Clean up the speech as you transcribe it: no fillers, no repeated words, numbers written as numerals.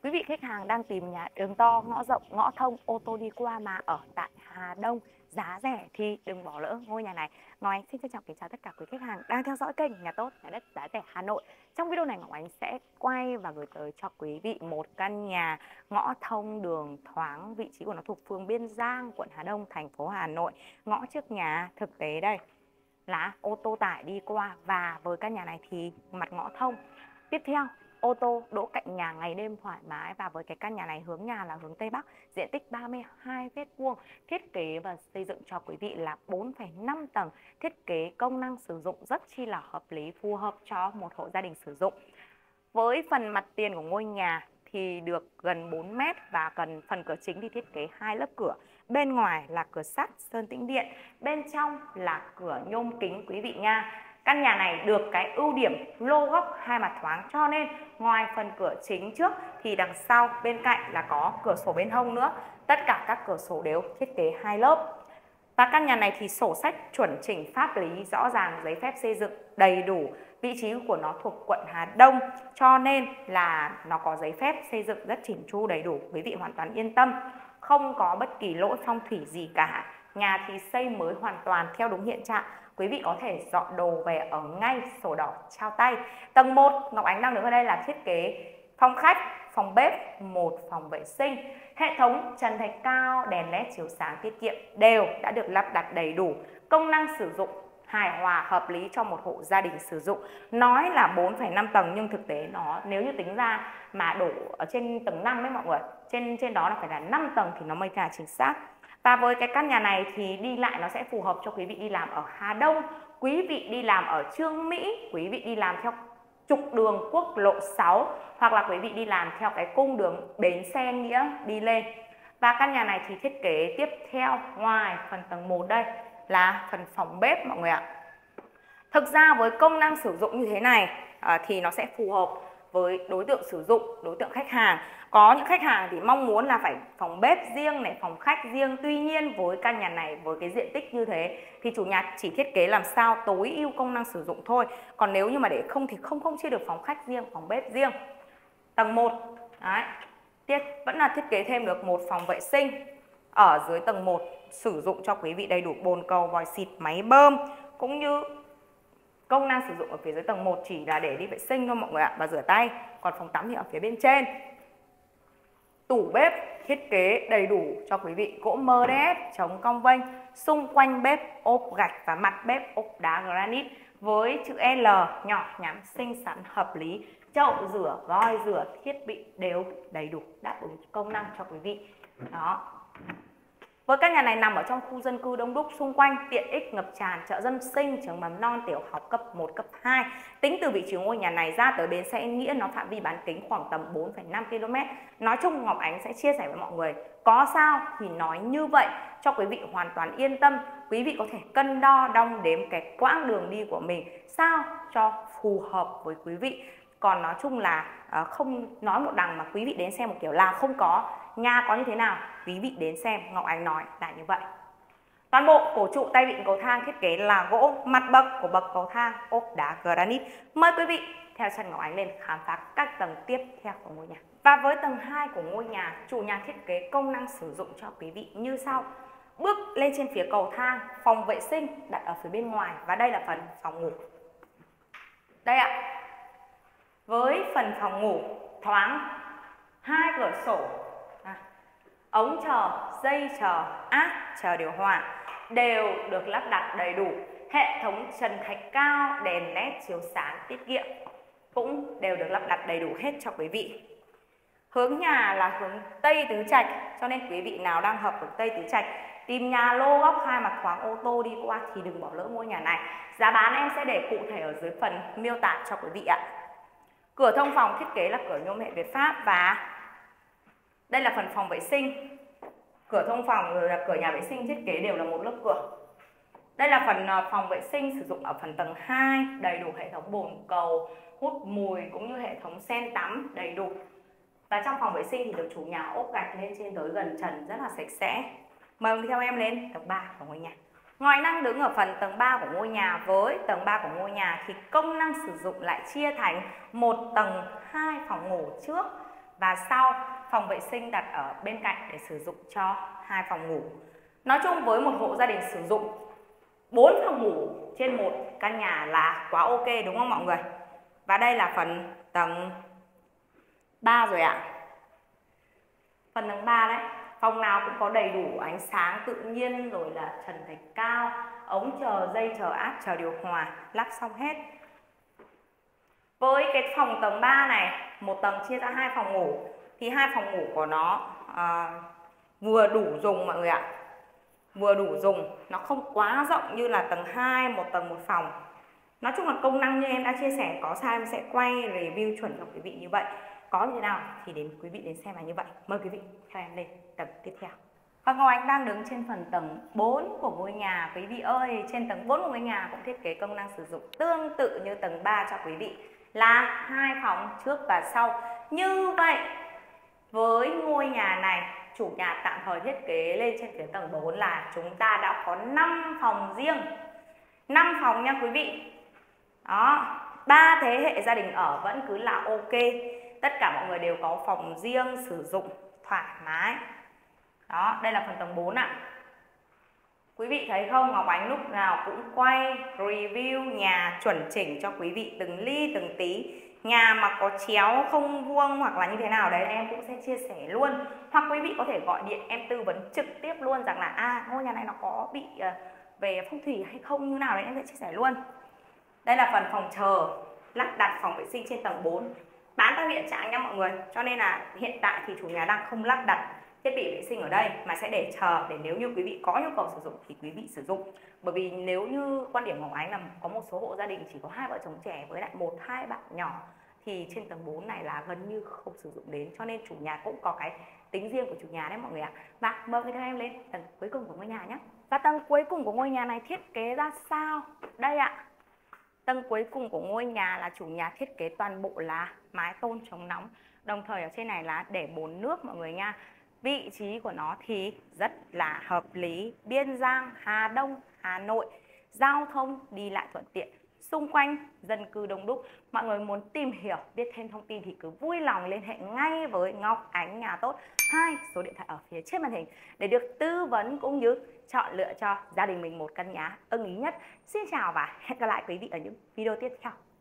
Quý vị khách hàng đang tìm nhà đường to, ngõ rộng, ngõ thông, ô tô đi qua mà ở tại Hà Đông, giá rẻ thì đừng bỏ lỡ ngôi nhà này. Ngọc Ánh xin trân trọng kính chào tất cả quý khách hàng đang theo dõi kênh Nhà Tốt, Nhà Đất, Giá Rẻ Hà Nội. Trong video này Ngọc Ánh sẽ quay và gửi tới cho quý vị một căn nhà ngõ thông, đường thoáng, vị trí của nó thuộc phường Biên Giang, quận Hà Đông, thành phố Hà Nội. Ngõ trước nhà thực tế đây là ô tô tải đi qua, và với căn nhà này thì mặt ngõ thông. Tiếp theo, ô tô đỗ cạnh nhà ngày đêm thoải mái, và với cái căn nhà này hướng nhà là hướng Tây Bắc, diện tích 32 m², thiết kế và xây dựng cho quý vị là 4,5 tầng, thiết kế công năng sử dụng rất chi là hợp lý, phù hợp cho một hộ gia đình sử dụng. Với phần mặt tiền của ngôi nhà thì được gần 4 m, và gần phần cửa chính thì thiết kế 2 lớp cửa. Bên ngoài là cửa sắt sơn tĩnh điện, bên trong là cửa nhôm kính quý vị nha. Căn nhà này được cái ưu điểm lô góc hai mặt thoáng, cho nên ngoài phần cửa chính trước thì đằng sau bên cạnh là có cửa sổ bên hông nữa. Tất cả các cửa sổ đều thiết kế 2 lớp. Và căn nhà này thì sổ sách chuẩn chỉnh, pháp lý rõ ràng, giấy phép xây dựng đầy đủ. Vị trí của nó thuộc quận Hà Đông, cho nên là nó có giấy phép xây dựng rất chỉn chu đầy đủ. Quý vị hoàn toàn yên tâm, không có bất kỳ lỗi phong thủy gì cả. Nhà thì xây mới hoàn toàn theo đúng hiện trạng. Quý vị có thể dọn đồ về ở ngay, sổ đỏ trao tay. Tầng 1 Ngọc Ánh đang đứng ở đây là thiết kế phòng khách, phòng bếp, một phòng vệ sinh. Hệ thống trần thạch cao, đèn led chiếu sáng tiết kiệm đều đã được lắp đặt đầy đủ. Công năng sử dụng hài hòa hợp lý cho một hộ gia đình sử dụng. Nói là 4,5 tầng nhưng thực tế nó nếu như tính ra mà đổ ở trên tầng 5 ấy mọi người, trên đó là phải là 5 tầng thì nó mới là chính xác. Và với cái căn nhà này thì đi lại nó sẽ phù hợp cho quý vị đi làm ở Hà Đông, quý vị đi làm ở Trương Mỹ, quý vị đi làm theo trục đường quốc lộ 6, hoặc là quý vị đi làm theo cái cung đường Bến Xe Nghĩa đi lên. Và căn nhà này thì thiết kế tiếp theo ngoài phần tầng 1 đây là phần phòng bếp mọi người ạ. Thực ra với công năng sử dụng như thế này thì nó sẽ phù hợp với đối tượng sử dụng, đối tượng khách hàng. Có những khách hàng thì mong muốn là phải phòng bếp riêng này, phòng khách riêng. Tuy nhiên với căn nhà này, với cái diện tích như thế thì chủ nhà chỉ thiết kế làm sao tối ưu công năng sử dụng thôi. Còn nếu như mà để không thì không chia được phòng khách riêng, phòng bếp riêng. Tầng 1 đấy, vẫn là thiết kế thêm được một phòng vệ sinh. Ở dưới tầng 1 sử dụng cho quý vị đầy đủ bồn cầu, vòi xịt, máy bơm, cũng như công năng sử dụng ở phía dưới tầng 1 chỉ là để đi vệ sinh thôi mọi người ạ, và rửa tay. Còn phòng tắm thì ở phía bên trên. Tủ bếp thiết kế đầy đủ cho quý vị, gỗ MDF chống cong vênh, xung quanh bếp ốp gạch và mặt bếp ốp đá granite với chữ L nhỏ nhắn xinh xắn hợp lý. Chậu rửa, vòi rửa, thiết bị đều đầy đủ đáp ứng công năng cho quý vị. Đó. Với căn nhà này nằm ở trong khu dân cư đông đúc, xung quanh tiện ích ngập tràn, chợ dân sinh, trường mầm non, tiểu học cấp 1, cấp 2. Tính từ vị trí ngôi nhà này ra tới bến xe Nghĩa nó phạm vi bán kính khoảng tầm 4,5 km. Nói chung Ngọc Ánh sẽ chia sẻ với mọi người, có sao thì nói như vậy cho quý vị hoàn toàn yên tâm. Quý vị có thể cân đo đong đếm cái quãng đường đi của mình sao cho phù hợp với quý vị. Còn nói chung là không nói một đằng mà quý vị đến xem một kiểu là không có. Nhà có như thế nào quý vị đến xem, Ngọc Ánh nói là như vậy. Toàn bộ cổ trụ tay vịn cầu thang thiết kế là gỗ, mặt bậc của bậc cầu thang ốp đá granite. Mời quý vị theo chân Ngọc Ánh lên khám phá các tầng tiếp theo của ngôi nhà. Và với tầng 2 của ngôi nhà, chủ nhà thiết kế công năng sử dụng cho quý vị như sau. Bước lên trên phía cầu thang, phòng vệ sinh đặt ở phía bên ngoài, và đây là phần phòng ngủ. Đây ạ. Với phần phòng ngủ thoáng, 2 cửa sổ, ống chờ, dây chờ, áp chờ điều hòa đều được lắp đặt đầy đủ. Hệ thống trần thạch cao, đèn led chiếu sáng tiết kiệm cũng đều được lắp đặt đầy đủ hết cho quý vị. Hướng nhà là hướng Tây Tứ Trạch, cho nên quý vị nào đang hợp hướng Tây Tứ Trạch tìm nhà lô góc hai mặt thoáng, ô tô đi qua thì đừng bỏ lỡ ngôi nhà này. Giá bán em sẽ để cụ thể ở dưới phần miêu tả cho quý vị ạ. Cửa thông phòng thiết kế là cửa nhôm hệ Việt Pháp, và đây là phần phòng vệ sinh. Cửa thông phòng rồi là cửa nhà vệ sinh thiết kế đều là một lớp cửa. Đây là phần phòng vệ sinh sử dụng ở phần tầng 2, đầy đủ hệ thống bồn cầu, hút mùi cũng như hệ thống sen tắm đầy đủ. Và trong phòng vệ sinh thì được chủ nhà ốp gạch lên trên tới gần trần rất là sạch sẽ. Mời theo em lên tầng 3 của ngôi nhà. Ngoài năng đứng ở phần tầng 3 của ngôi nhà, với tầng 3 của ngôi nhà thì công năng sử dụng lại chia thành một tầng 2 phòng ngủ trước và sau. Phòng vệ sinh đặt ở bên cạnh để sử dụng cho 2 phòng ngủ. Nói chung với một hộ gia đình sử dụng 4 phòng ngủ trên một căn nhà là quá ok đúng không mọi người? Và đây là phần tầng 3 rồi ạ. Phần tầng 3 đấy. Phòng nào cũng có đầy đủ ánh sáng tự nhiên, rồi là trần thạch cao, ống chờ, dây chờ áp, chờ điều hòa, lắp xong hết. Với cái phòng tầng 3 này, một tầng chia ra 2 phòng ngủ, thì 2 phòng ngủ của nó vừa đủ dùng mọi người ạ. Vừa đủ dùng, nó không quá rộng như là tầng 2, một tầng một phòng. Nói chung là công năng như em đã chia sẻ, có sao em sẽ quay review chuẩn cho quý vị như vậy. Có như thế nào thì đến quý vị đến xem là như vậy. Mời quý vị theo em lên tầng tiếp theo. Và Ngọc Ánh đang đứng trên phần tầng 4 của ngôi nhà quý vị ơi. Trên tầng 4 của ngôi nhà cũng thiết kế công năng sử dụng tương tự như tầng 3 cho quý vị, là 2 phòng trước và sau. Như vậy với ngôi nhà này, chủ nhà tạm thời thiết kế lên trên phía tầng 4 là chúng ta đã có 5 phòng riêng. 5 phòng nha quý vị. Đó, 3 thế hệ gia đình ở vẫn cứ là ok. Tất cả mọi người đều có phòng riêng sử dụng thoải mái. Đó, đây là phần tầng 4 ạ. Quý vị thấy không, Ngọc Ánh lúc nào cũng quay review nhà chuẩn chỉnh cho quý vị từng ly từng tí. Nhà mà có chéo không vuông hoặc là như thế nào đấy em cũng sẽ chia sẻ luôn. Hoặc quý vị có thể gọi điện em tư vấn trực tiếp luôn rằng là ngôi nhà này nó có bị về phong thủy hay không như nào đấy em sẽ chia sẻ luôn. Đây là phần phòng chờ lắp đặt phòng vệ sinh trên tầng 4. Bán tại hiện trạng nha mọi người. Cho nên là hiện tại thì chủ nhà đang không lắp đặt thiết bị vệ sinh ở đây mà sẽ để chờ để nếu như quý vị có nhu cầu sử dụng thì quý vị sử dụng. Bởi vì nếu như quan điểm Ngọc Ánh là có một số hộ gia đình chỉ có 2 vợ chồng trẻ với lại 1-2 bạn nhỏ thì trên tầng 4 này là gần như không sử dụng đến, cho nên chủ nhà cũng có cái tính riêng của chủ nhà đấy mọi người ạ. Và mời người theo em lên tầng cuối cùng của ngôi nhà nhé. Và tầng cuối cùng của ngôi nhà này thiết kế ra sao? Đây ạ. Tầng cuối cùng của ngôi nhà là chủ nhà thiết kế toàn bộ là mái tôn chống nóng. Đồng thời ở trên này là để bồn nước mọi người nha. Vị trí của nó thì rất là hợp lý. Biên Giang, Hà Đông, Hà Nội. Giao thông đi lại thuận tiện. Xung quanh dân cư đông đúc. Mọi người muốn tìm hiểu, biết thêm thông tin thì cứ vui lòng liên hệ ngay với Ngọc Ánh Nhà Tốt. 2 số điện thoại ở phía trên màn hình để được tư vấn cũng như chọn lựa cho gia đình mình một căn nhà ưng ý nhất. Xin chào và hẹn gặp lại quý vị ở những video tiếp theo.